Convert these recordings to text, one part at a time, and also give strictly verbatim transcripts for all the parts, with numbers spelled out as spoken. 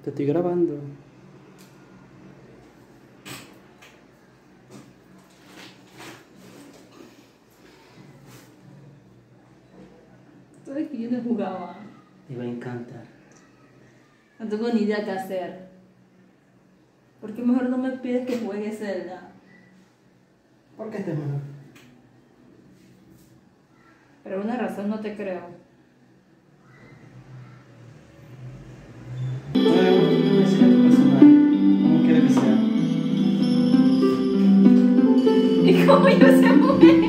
Te estoy grabando. Sabes que yo no jugaba. Te va a encantar. No tengo ni idea qué hacer. ¿Por qué mejor no me pides que juegue Zelda? ¿Por qué este es mejor? Por alguna razón no te creo. No, no es tu personaje. ¿Cómo quieres que sea? ¿Y cómo yo sé mujer?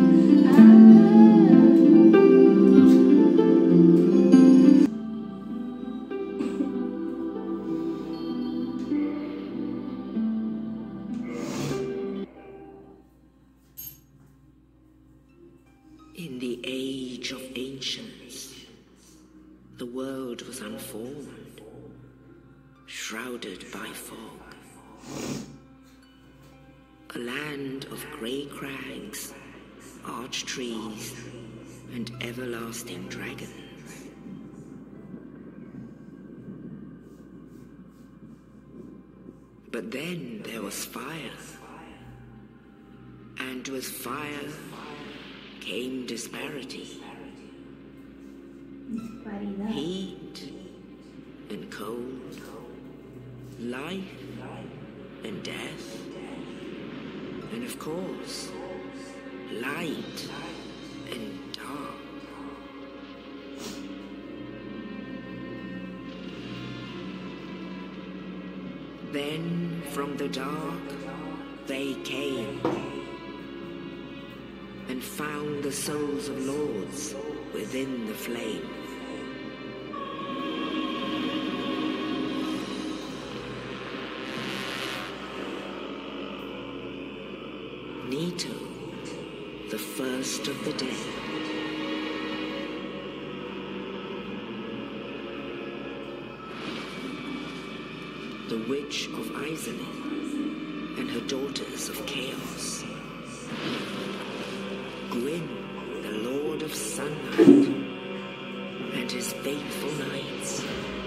In the age of ancients, the world was unformed, shrouded by fog. A land of grey crags, arched trees, and everlasting dragons. But then there was fire, and with fire came disparity. Disparidad. Heat and cold, life and death, and of course, light and dark. Then from the dark they came and found the souls of lords within the flame. Nito, the first of the dead. The Witch of Izalith and her daughters of Chaos. Gwyn, the Lord of Sunlight, and his faithful knights.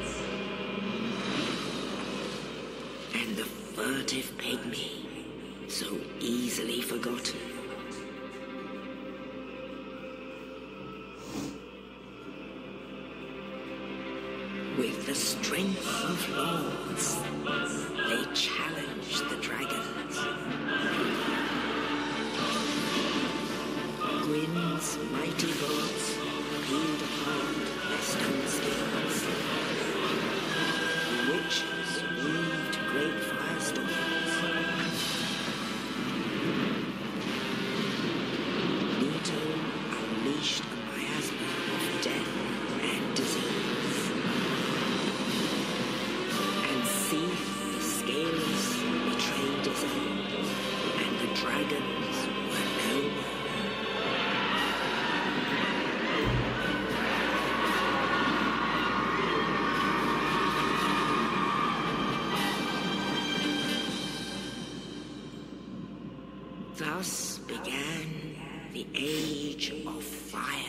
And the furtive pygmy, so easily forgotten. With the strength of lords, they challenged the dragons. Gwyn's mighty bolts peeled apart their stone skins. The witches weaved great firestorms. Nito unleashed a miasma of death and disease. And Seath, the Scaleless, betrayed his own, and the dragons were no more. Thus began the Age of Fire.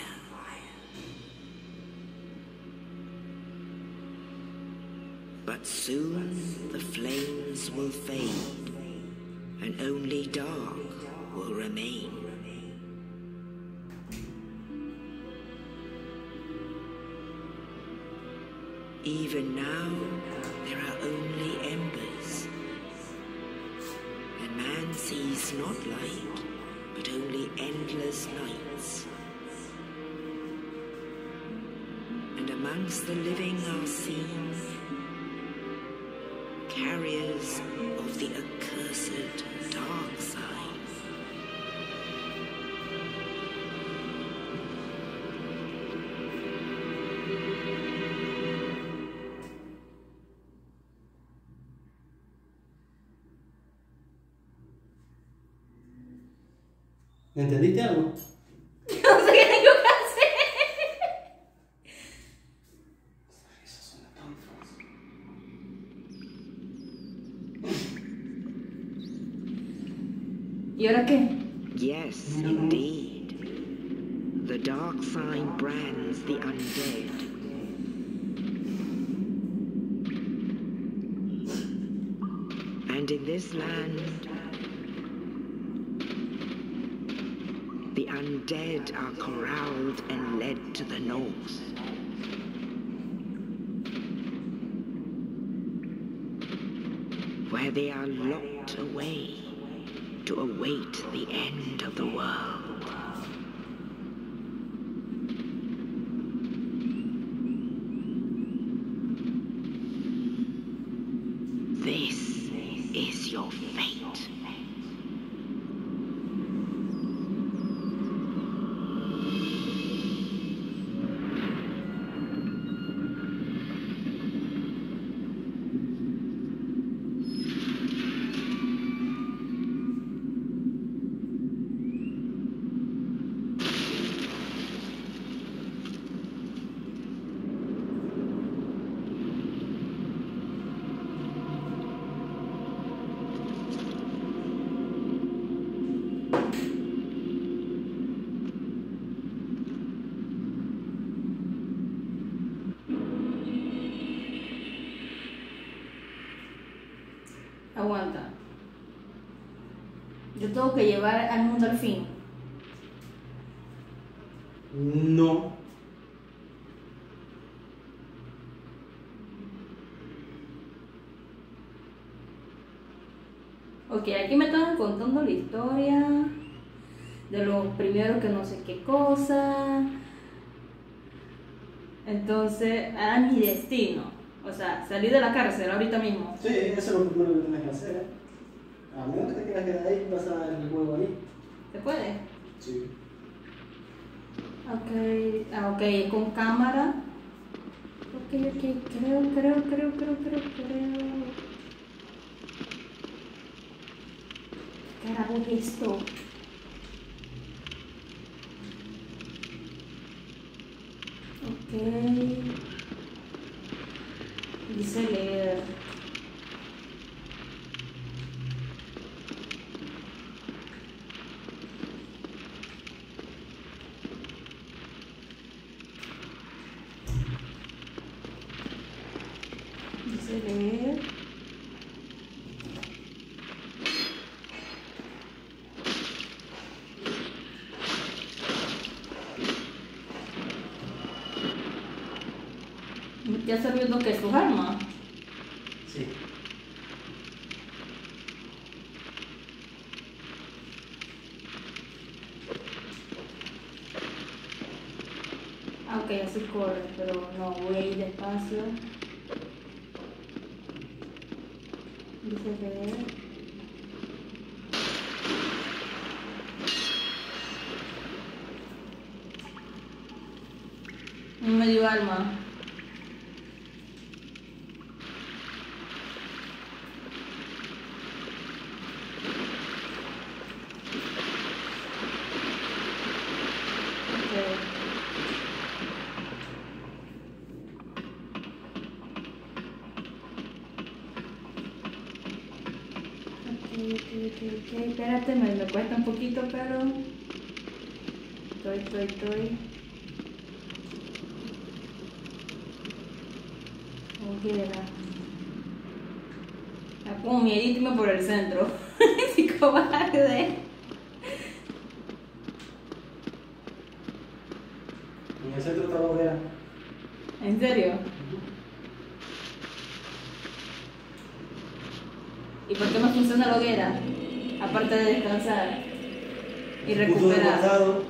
But soon the flames will fade, and only dark will remain. Even now, there are only embers. And man sees not light, but only endless nights. And amongst the living are seen carriers of the accursed dark side. ¿Entendiste algo? No sé qué tengo que hacer. Eso suena tan fácil. ¿Y ahora qué? Yes, indeed. The dark sign brands the undead. this land. The undead are corralled and led to the north. Where they are locked away to await the end of the world. This is your fate. Aguanta. Yo tengo que llevar al mundo al fin. No. Ok, aquí me estaban contando la historia de los primeros que no sé qué cosa. Entonces, era mi destino. O sea, salir de la cárcel ahorita mismo. Sí, eso es lo primero que tienes que hacer. ¿eh? A menos que te quieras quedar ahí, pasar el juego ahí. ¿Se puede? Sí. Ok, ah, ok, es con cámara. Ok, ok, creo, creo, creo, creo, creo, creo. ¿Qué carajo es esto? Ok. Dice leer. Dice leer. ¿Ya está viendo que es tu arma? Sí. Ah, ok, así corre, pero no, voy a ir despacio. Dice leer. Un medio alma. Ok, ok, ok, espérate, me, me cuesta un poquito, pero estoy, estoy, estoy. Hoguera. Está como miedito por el centro. ¡Qué cobarde! En el centro está la hoguera. ¿En serio? ¿Y por qué no funciona la hoguera? Aparte de descansar y Punto de recuperar. guardado.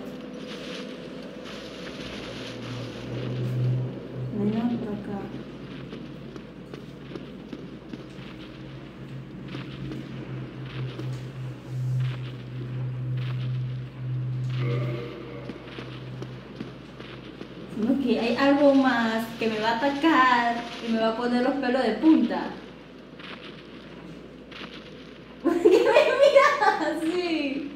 Mira por acá. No, que hay algo más que me va a atacar y me va a poner los pelos de punta. ¿Por qué me miras así?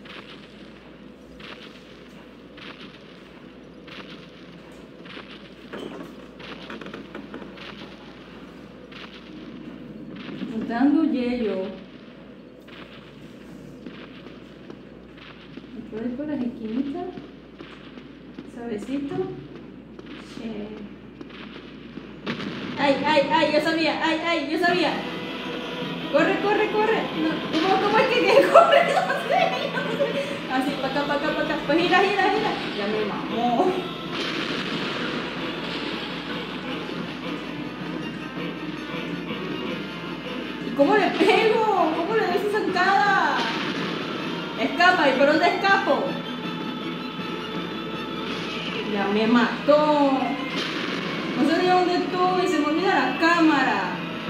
Me está dando hielo. ¿Me puedo ir por las esquinitas? Suavecito. Che. ¡Ay, ay, ay! Yo sabía, ¡ay, ay! Yo sabía. Corre, corre, corre. No, ¿cómo, ¿Cómo es que, que corre? No sé, no sé. Así, para acá, para acá, para acá. Pues gira, gira, gira. Ya me mamó. ¿Y cómo le pego? ¿Cómo le doy su zancada? Escapa, ¿y por dónde escapo? Ya me mató. No sé ni dónde estoy, se me olvida la cámara.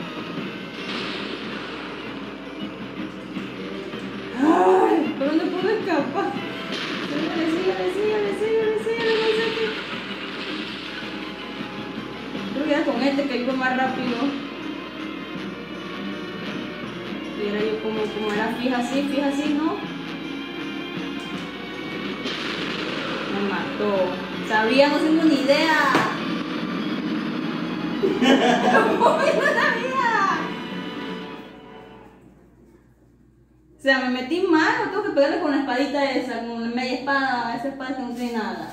Ay, ¿por dónde puedo escapar? Síguele, síguele, síguele, síguele, síguele, no sé qué. Creo que era con este que iba más rápido. Y era yo como, como era fija así, fija así, ¿no? Me mató. Sabía, no tengo ni idea. ¿Cómo no sabía? O sea, me metí mal, no tengo que pegarle con la espadita esa, con la media espada, esa espada que no tiene nada.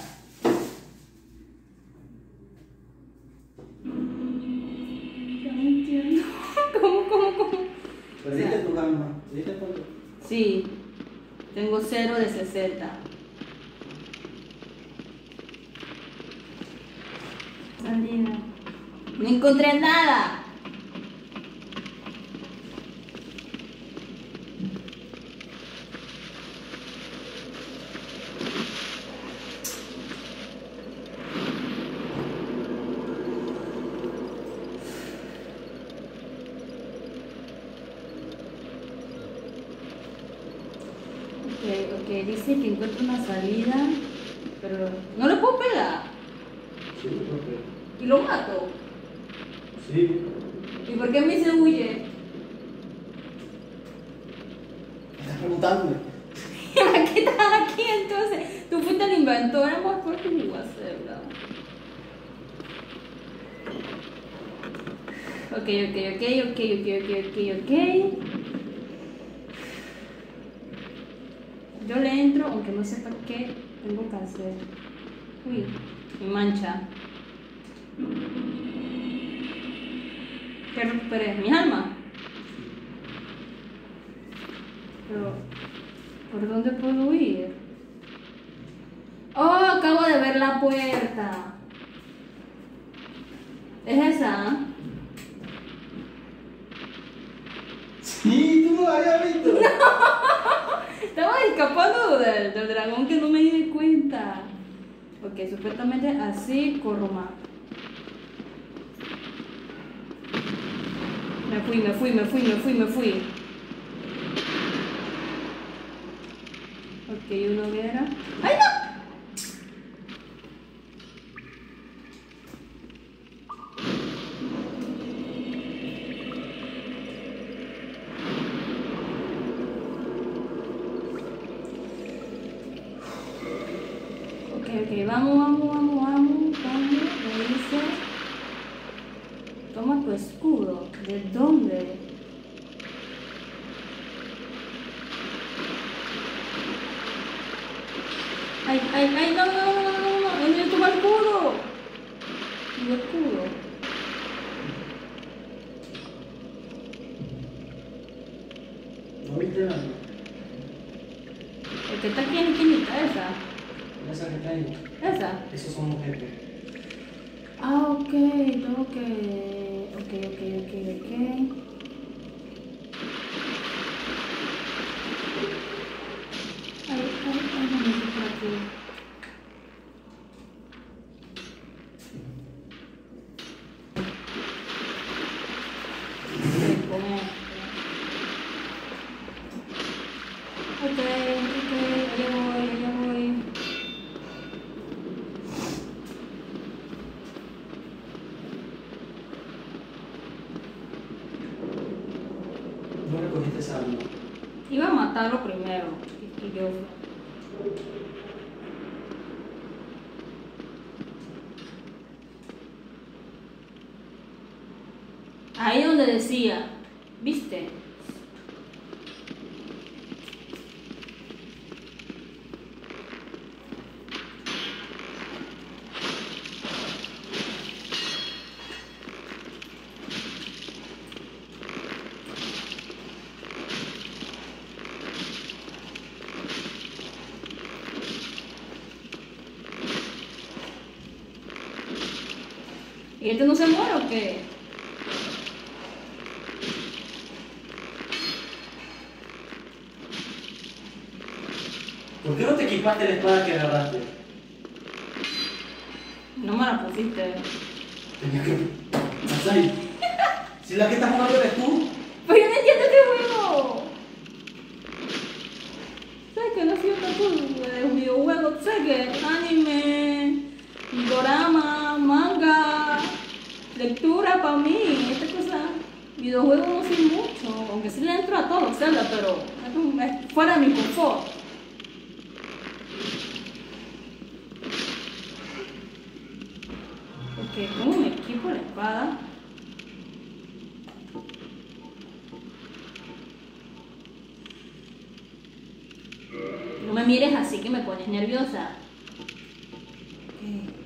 Ya no entiendo. ¿Cómo, cómo, cómo? Perdiste tu alma. ¿Perdiste todo? Sí, tengo cero de sesenta. Sandina. No encontré nada. Ok, ok, dice que encuentra una salida, pero no le puedo pegar. Sí, ¿por qué? Y lo mato. Sí. ¿Y por qué me dice huye? ¿Estás preguntándome? ¿Qué estás aquí entonces? Tú fuiste el inventor, amor, ¿por qué me iba a hacer, verdad? Ok, ok, ok, ok, ok, ok, ok, ok. Yo le entro, aunque no sepa qué tengo que hacer. Uy, mi mancha. ¿Qué recuperé? ¿Mi alma? Pero, ¿por dónde puedo ir? Oh, acabo de ver la puerta. ¿Es esa? Sí, tú no la habías visto. Estaba escapando del, del dragón que no me di cuenta. Ok, supuestamente así corro más. Me fui, me fui, me fui, me fui, me fui. Ok, una hoguera. ¡Ay, no! Ok, ok, vamos, vamos, vamos, vamos, vamos. Me dice. Toma tu escudo. ¿De dónde? Ay, ay, ay, no, no, no, no, no, no, no, toma el escudo. Mi escudo. ¿No viste nada? El que está aquí en la esquinita, esa. Esa que está ahí. Esa. Esos son objetos. Ah, ok, tengo que. Ok, ok, ok, ok. Ay, ay, ay, no me meto por aquí. Ok, con esto. Ok, ok, allá voy, allá voy. No recogiste esa alma. Iba a matarlo primero. Y yo. Ahí donde decía, ¿viste? ¿Y este no se muere o qué? ¿Por qué no te equipaste la espada que agarraste? No me la pusiste. Tenías que... Masai, si la que estás jugando eres tú. Pero yo no entiendo este juego. ¿Sabes que no soy otaku de videojuegos? ¿Sabes que anime, dorama, manga, lectura para mí, esta cosa, videojuegos no sé mucho, aunque sí le entro a todo, Zelda, pero es un- es fuera de mi confort. Ok, ¿cómo me equipo la espada? No me mires así que me pones nerviosa. Ok.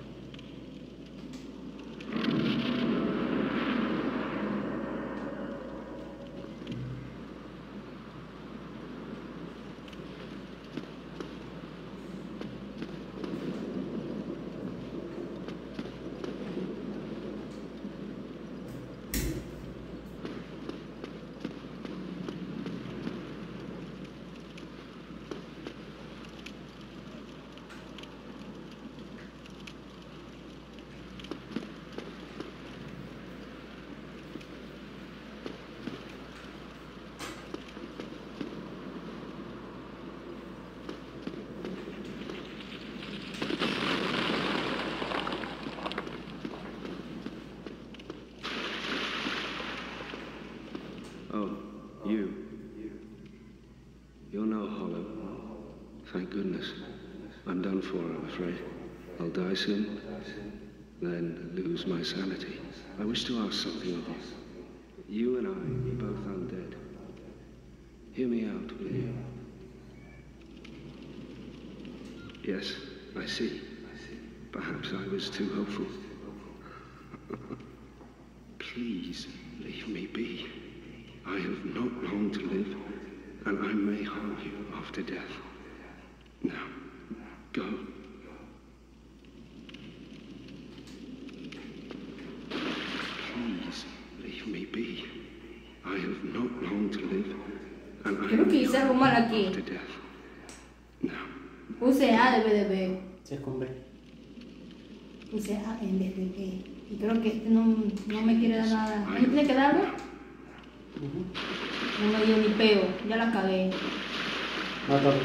Oh, you. You're no hollow. Thank goodness. I'm done for, I'm afraid. I'll die soon, then lose my sanity. I wish to ask something of you. You and I, both undead. Hear me out, will you? Yes, I see. Perhaps I was too hopeful. Please, leave me be. I have not long to live, and I may harm you after death. Now, go. Please, leave me be. I have not long to live, and I Creo que may hice algo harm mal you aquí. after death. Now, Puse A de B de B. Si es con B. Puse A en vez de B. Y creo que este no, no me quiere dar nada. ¿No me tiene que dar algo? Ujú. No me dio ni peo. Ya la cagué. Mátalo.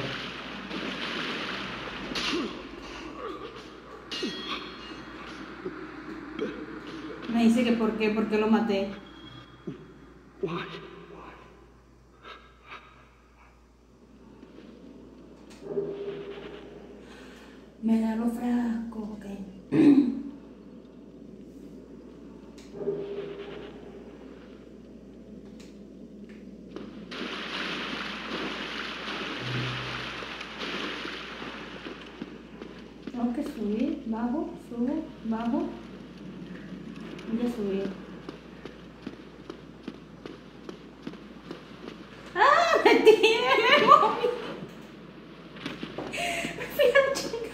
Me dice que por qué, por qué lo maté. why? Me da los frascos, ok. Tengo que subir, bajo, subo, bajo. Voy a subir. ¡Ah! ¡Me tiré! ¡Me moví! Me fui a la chica.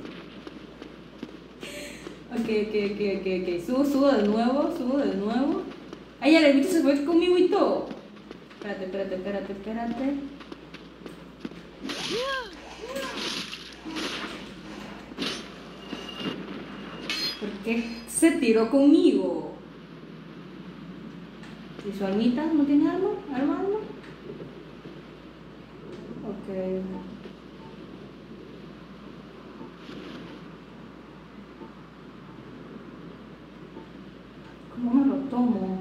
Ok, ok, ok, ok, ok. Subo, subo de nuevo, subo de nuevo. Ay, ya el bicho se fue conmigo y todo. Espérate, espérate, espérate, espérate. ¿Por qué se tiró conmigo? ¿Y su almita no tiene arma? ¿Arma, arma? Ok. ¿Cómo me lo tomo?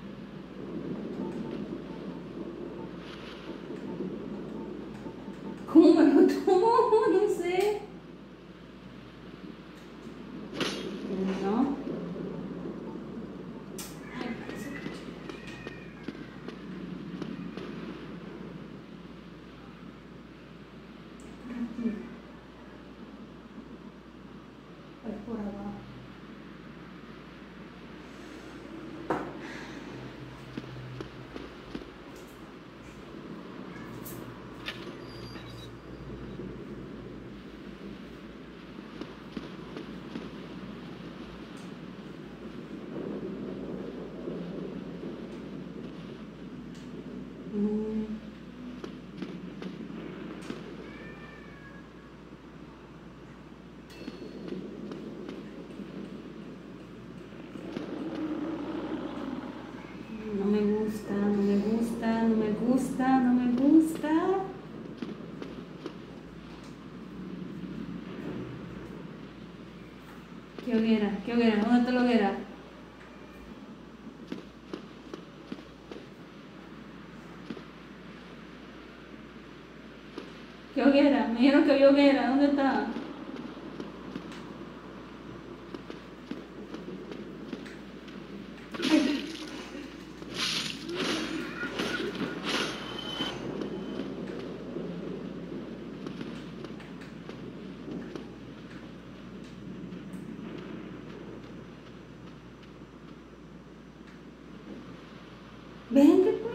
¿Cómo me lo tomo? No sé. No. Ay, parece que... Por aquí. Es por abajo. ¿Qué hoguera? ¿Qué hoguera? ¿Dónde está la hoguera? ¿Qué hoguera? Me dijeron que había hoguera. ¿Dónde está? Vente pues.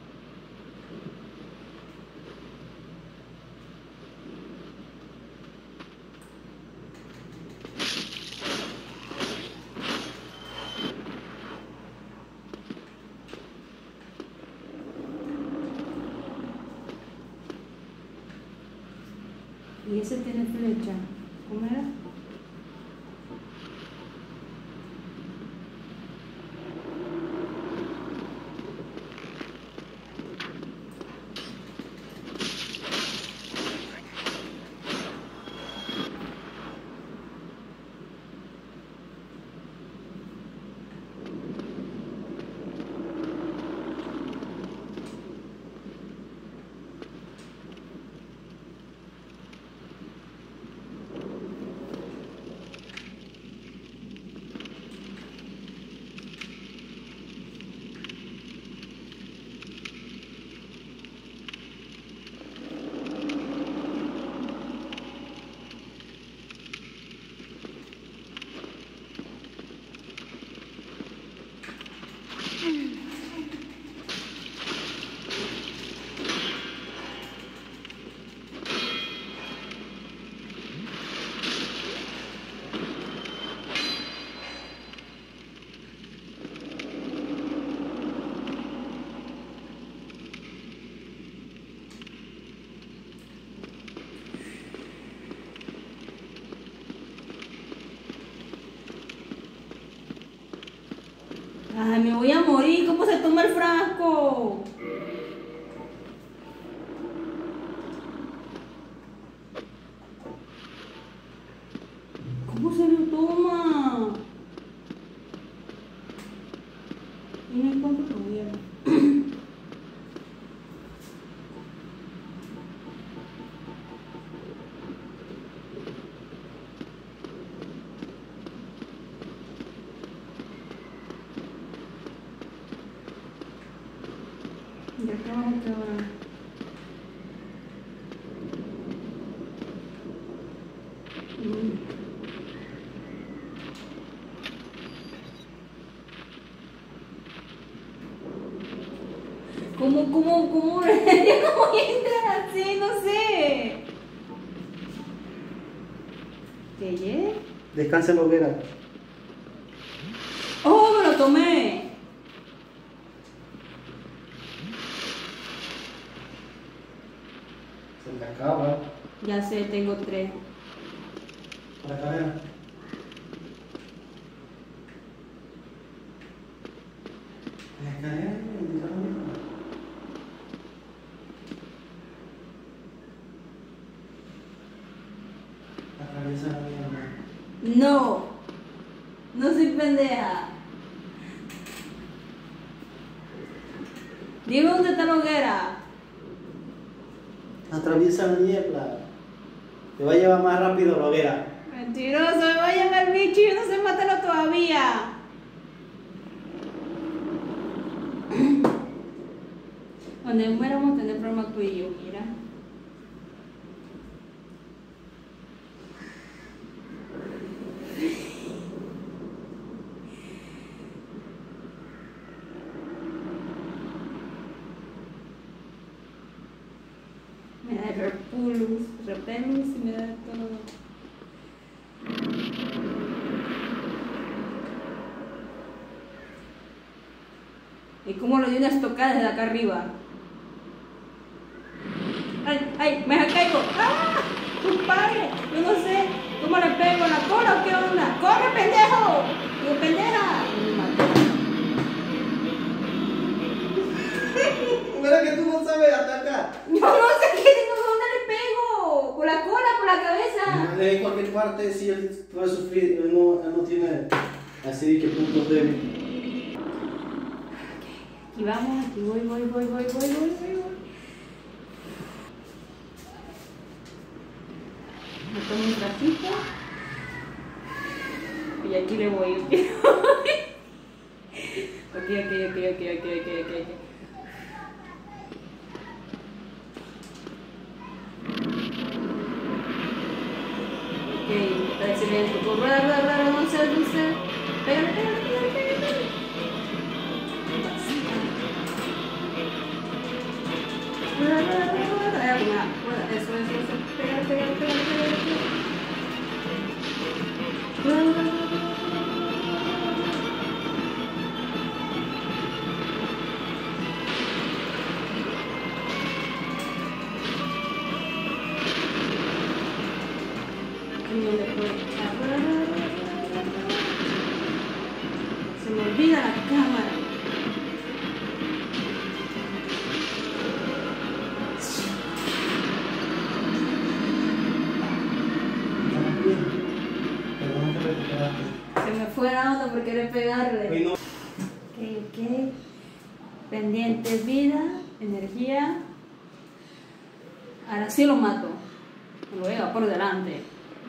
Y ese tiene flecha. ¿Cómo era? Ay, me voy a morir. ¿Cómo se toma el frasco? ¿Cómo se lo toma? Y no encuentro todavía. Ya acá abajo que ahora. Mm. ¿Cómo, cómo, cómo? ¿Cómo voy a entrar así? No sé. ¿Qué ye? Descansa en la hoguera. ¡Oh, me lo tomé! Se me acaba. Ya sé, tengo tres. La cadena. La cadena. Atraviesa la mierda. No, no soy pendeja. Dime dónde está la hoguera. Atraviesa la niebla. Te va a llevar más rápido la hoguera. Mentiroso, me va a llamar el bicho y no sé matarlo todavía. Cuando muera vamos a tener problemas tú y yo, mira. Me da repulus, repelus y me da todo. ¿Y cómo lo di una estocada desde acá arriba? ¡Ay, ay! ¡Me caigo! ¡Ah! ¡Tu padre! Yo no sé cómo le pego la cola o qué onda. ¡Corre, pendejo! ¡Digo, pendeja! Y me mató. Mira que tú no sabes atacar. Yo no sé qué, no sé dónde le pego. ¿Con la cola, con la cabeza? Le con cualquier parte si él va a sufrir, él no, él no tiene así que puntos débiles. Aquí vamos, aquí voy, voy, voy, voy, voy, voy, voy, voy. Me tomo un ratito. Y aquí le voy, ok. Ok, ok, ok, ok, ok, ok, ok, ok. Ok, está excelente. Con rueda, rueda, rueda, dulce, dulce. Pégale, pégale, pégale, pégale, pégale. Rueda, rueda, rueda, rueda. Rueda, rueda, eso, eso, eso. Pégale, pégale, pégale, pégale, pégale. Rueda, rueda, rueda. Se me olvida la cámara. Perdón que recuperaste. Se me fue la onda por querer pegarle. Hoy no. Ok, ok. Pendientes, vida, energía. Ahora sí lo mato. Me lo veo por delante.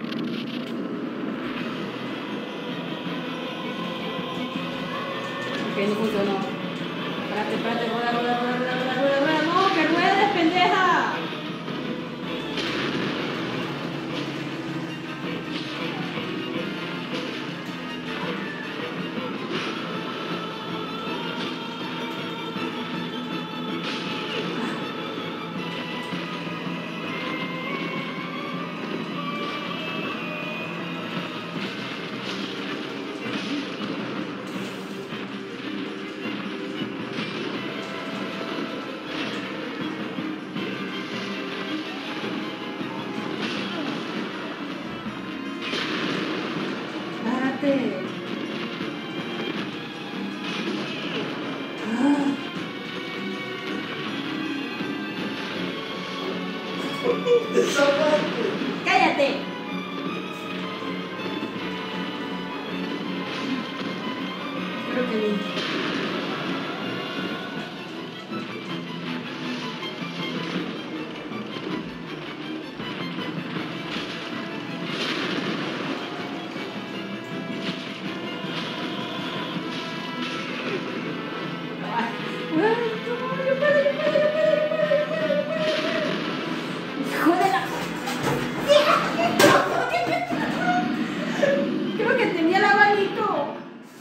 Ok, no funcionó. Espérate, espérate, rueda, rueda, rueda, rueda, rueda, rueda, rueda. No, que ruedes, pendeja. Párate. Ah. ¡Cállate! Creo que no. Hijo de la... Creo que tenía el abanico.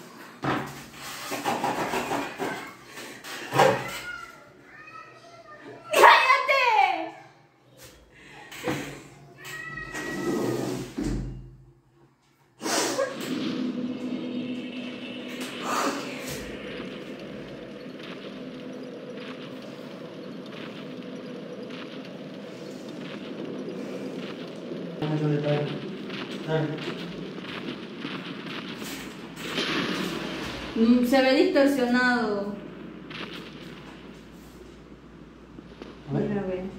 ¡Cállate! Mucho detalle. Dale. Mm, se ve distorsionado. A ver. Mira, ve.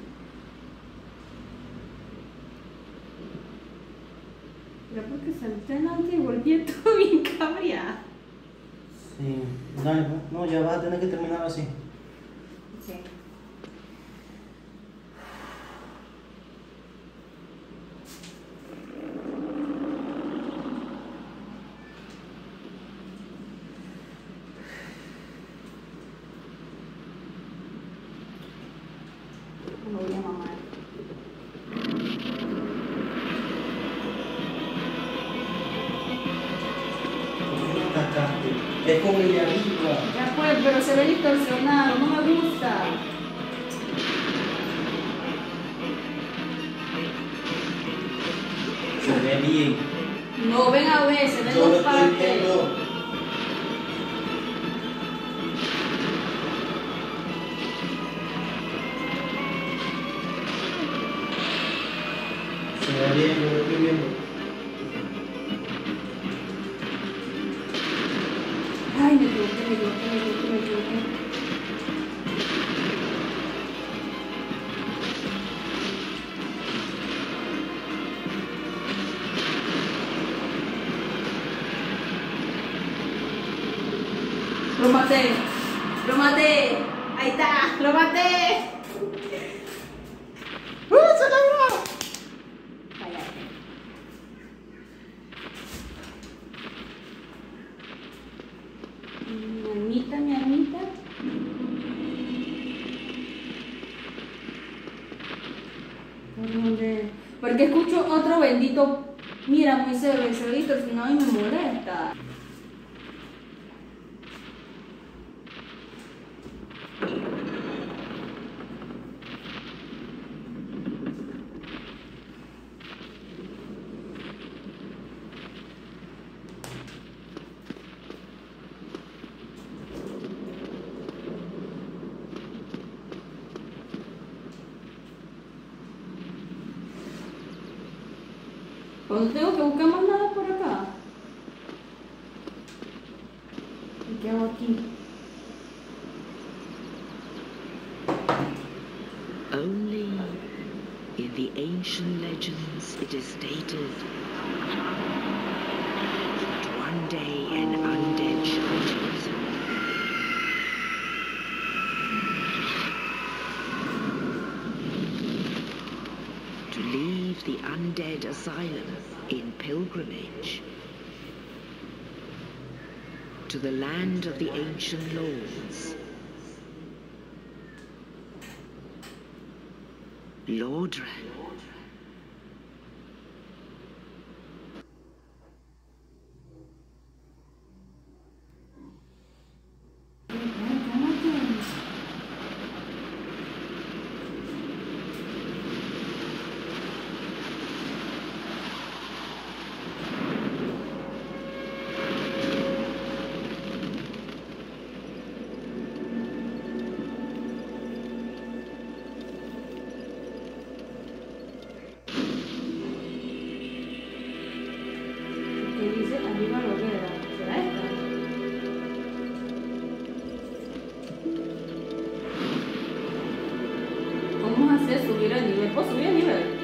Mira, porque salté en alto y volví todo bien cabreada. Sí. Dale, pues. No, ya vas a tener que terminar así. Sí. Me voy a mamar. ¿Por qué no atacaste? Es con el de arriba. Ya pues, pero se ve distorsionado, no me gusta. Se ve bien. No, ven a ver, se ven Yo lo dos estoy partes. viendo. Se ve bien, yo lo estoy viendo. Ay, me equivoqué, me equivoqué, me equivoqué, me equivoqué. Lo maté. Lo maté. Ahí está. Lo maté. ¡Uh, se logró! Cállate. Mi almita, mi almita. ¿Por dónde? Porque escucho otro bendito. Mira, muy severo, se distorsionado y me molesta. Cuando tengo que buscar más nada por acá. ¿Y qué hago aquí? Only in the ancient legends it is stated that one day an undead shall choose to leave the undead asylum in pilgrimage to the land of the ancient lords. Lordran. Dice arriba lo queda. ¿Será esta? ¿Cómo hacer subir el nivel? ¿Puedo subir el nivel?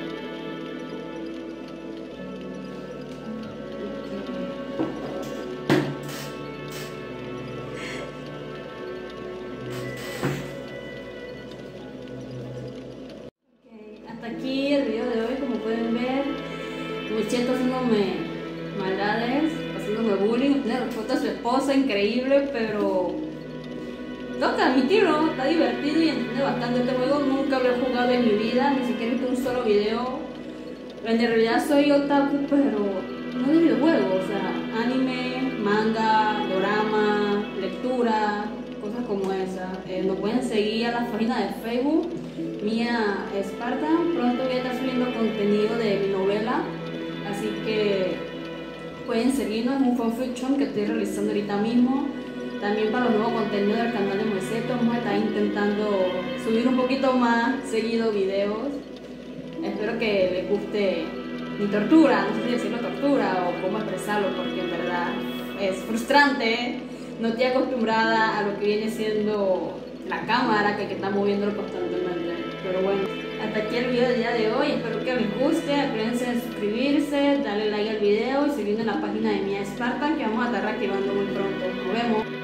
Ok, hasta aquí el video de hoy. Como pueden ver, Michelle haciéndome maldades, haciéndome bullying, tiene respuesta a su esposa, increíble, pero tengo que admitirlo, está divertido y entiende bastante este juego. Nunca había jugado en mi vida, ni siquiera he visto un solo video. En realidad soy otaku, pero no de videojuegos, o sea, anime, manga, dorama, lectura, cosas como esa. Eh, nos pueden seguir a la página de Facebook, Mía Spartan. Pronto voy a estar subiendo contenido de mi novela, así que pueden seguirnos. Es un fanfiction que estoy realizando ahorita mismo. También para los nuevos contenidos del canal de Moisés vamos a estar intentando subir un poquito más seguido videos. Espero que les guste mi tortura, no sé si decirlo tortura o cómo expresarlo, porque en verdad es frustrante. No estoy acostumbrada a lo que viene siendo la cámara, que, que está moviéndolo constantemente. Pero bueno, hasta aquí el video del día de hoy. Espero que les guste. Acuérdense de suscribirse, darle like al video y seguirme en la página de Mía Spartan, que vamos a estar reactivando muy pronto. Nos vemos.